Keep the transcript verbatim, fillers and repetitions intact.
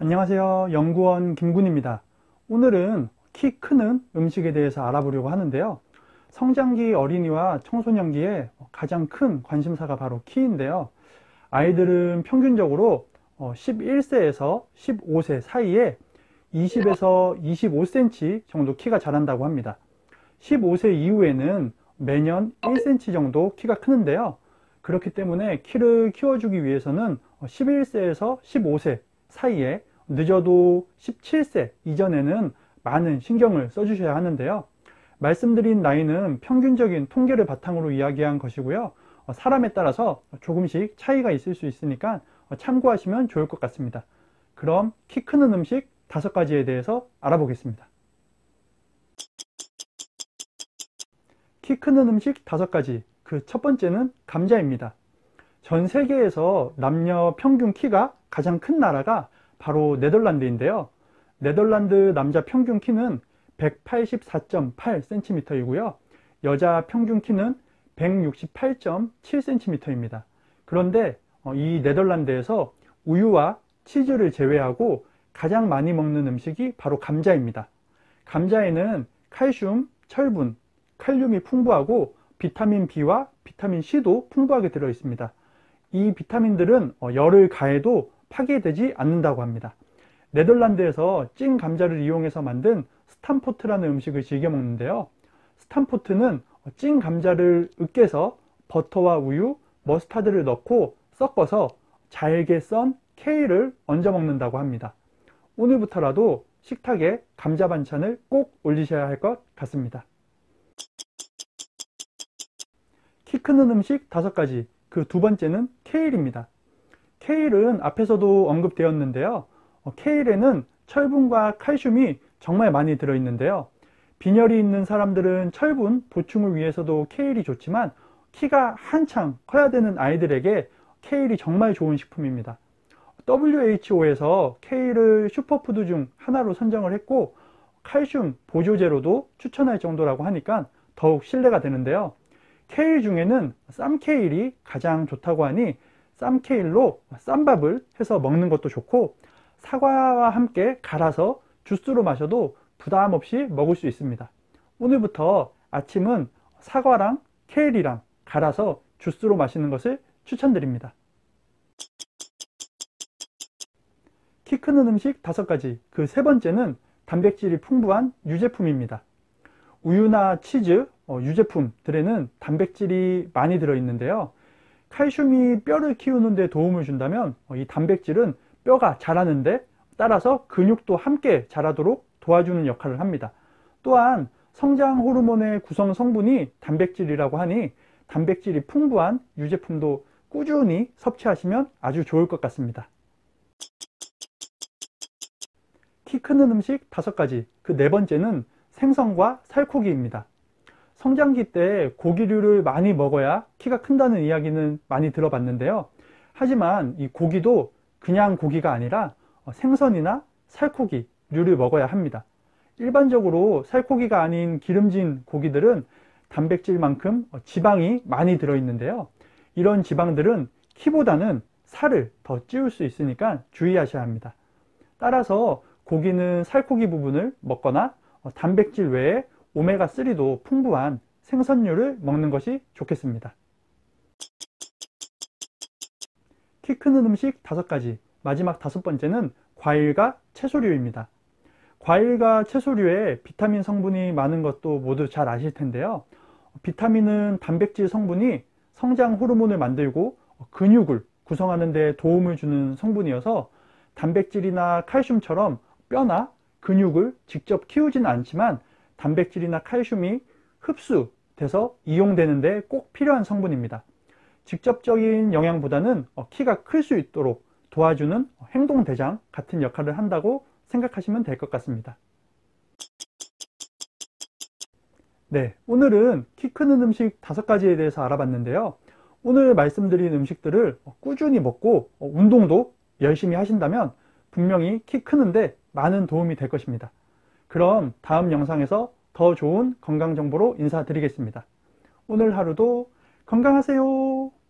안녕하세요. 연구원 김군입니다. 오늘은 키 크는 음식에 대해서 알아보려고 하는데요. 성장기 어린이와 청소년기에 가장 큰 관심사가 바로 키인데요. 아이들은 평균적으로 십일 세에서 십오 세 사이에 이십에서 이십오 센티미터 정도 키가 자란다고 합니다. 십오 세 이후에는 매년 일 센티미터 정도 키가 크는데요. 그렇기 때문에 키를 키워주기 위해서는 십일 세에서 십오 세 사이에 늦어도 십칠 세 이전에는 많은 신경을 써주셔야 하는데요. 말씀드린 나이는 평균적인 통계를 바탕으로 이야기한 것이고요. 사람에 따라서 조금씩 차이가 있을 수 있으니까 참고하시면 좋을 것 같습니다. 그럼 키 크는 음식 다섯 가지에 대해서 알아보겠습니다. 키 크는 음식 다섯 가지. 그 첫 번째는 감자입니다. 전 세계에서 남녀 평균 키가 가장 큰 나라가 바로 네덜란드인데요. 네덜란드 남자 평균 키는 백팔십사 점 팔 센티미터이고요. 여자 평균 키는 백육십팔 점 칠 센티미터입니다. 그런데 이 네덜란드에서 우유와 치즈를 제외하고 가장 많이 먹는 음식이 바로 감자입니다. 감자에는 칼슘, 철분, 칼륨이 풍부하고 비타민 B와 비타민 C도 풍부하게 들어 있습니다. 이 비타민들은 열을 가해도 파괴되지 않는다고 합니다. 네덜란드에서 찐 감자를 이용해서 만든 스탐포트라는 음식을 즐겨 먹는데요. 스탐포트는 찐 감자를 으깨서 버터와 우유, 머스타드를 넣고 섞어서 잘게 썬 케일을 얹어 먹는다고 합니다. 오늘부터라도 식탁에 감자 반찬을 꼭 올리셔야 할 것 같습니다. 키 크는 음식 다섯 가지. 그 두 번째는 케일입니다. 케일은 앞에서도 언급되었는데요. 케일에는 철분과 칼슘이 정말 많이 들어있는데요. 빈혈이 있는 사람들은 철분 보충을 위해서도 케일이 좋지만 키가 한창 커야 되는 아이들에게 케일이 정말 좋은 식품입니다. 더블유 에이치 오에서 케일을 슈퍼푸드 중 하나로 선정을 했고 칼슘 보조제로도 추천할 정도라고 하니까 더욱 신뢰가 되는데요. 케일 중에는 쌈케일이 가장 좋다고 하니 쌈케일로 쌈밥을 해서 먹는 것도 좋고 사과와 함께 갈아서 주스로 마셔도 부담 없이 먹을 수 있습니다. 오늘부터 아침은 사과랑 케일이랑 갈아서 주스로 마시는 것을 추천드립니다. 키 크는 음식 다섯 가지. 그 세 번째는 단백질이 풍부한 유제품입니다. 우유나 치즈, 유제품들에는 단백질이 많이 들어있는데요. 칼슘이 뼈를 키우는 데 도움을 준다면 이 단백질은 뼈가 자라는데 따라서 근육도 함께 자라도록 도와주는 역할을 합니다. 또한 성장 호르몬의 구성 성분이 단백질이라고 하니 단백질이 풍부한 유제품도 꾸준히 섭취하시면 아주 좋을 것 같습니다. 키 크는 음식 다섯 가지. 그 네 번째는 생선과 살코기입니다. 성장기 때 고기류를 많이 먹어야 키가 큰다는 이야기는 많이 들어봤는데요. 하지만 이 고기도 그냥 고기가 아니라 생선이나 살코기류를 먹어야 합니다. 일반적으로 살코기가 아닌 기름진 고기들은 단백질만큼 지방이 많이 들어있는데요. 이런 지방들은 키보다는 살을 더 찌울 수 있으니까 주의하셔야 합니다. 따라서 고기는 살코기 부분을 먹거나 단백질 외에 오메가삼도 풍부한 생선류를 먹는 것이 좋겠습니다. 키 크는 음식 다섯 가지. 마지막 다섯 번째는 과일과 채소류입니다. 과일과 채소류에 비타민 성분이 많은 것도 모두 잘 아실 텐데요. 비타민은 단백질 성분이 성장 호르몬을 만들고 근육을 구성하는 데 도움을 주는 성분이어서 단백질이나 칼슘처럼 뼈나 근육을 직접 키우지는 않지만 단백질이나 칼슘이 흡수돼서 이용되는데 꼭 필요한 성분입니다. 직접적인 영양보다는 키가 클 수 있도록 도와주는 행동대장 같은 역할을 한다고 생각하시면 될 것 같습니다. 네, 오늘은 키 크는 음식 다섯 가지에 대해서 알아봤는데요. 오늘 말씀드린 음식들을 꾸준히 먹고 운동도 열심히 하신다면 분명히 키 크는데 많은 도움이 될 것입니다. 그럼 다음 영상에서 더 좋은 건강 정보로 인사드리겠습니다. 오늘 하루도 건강하세요.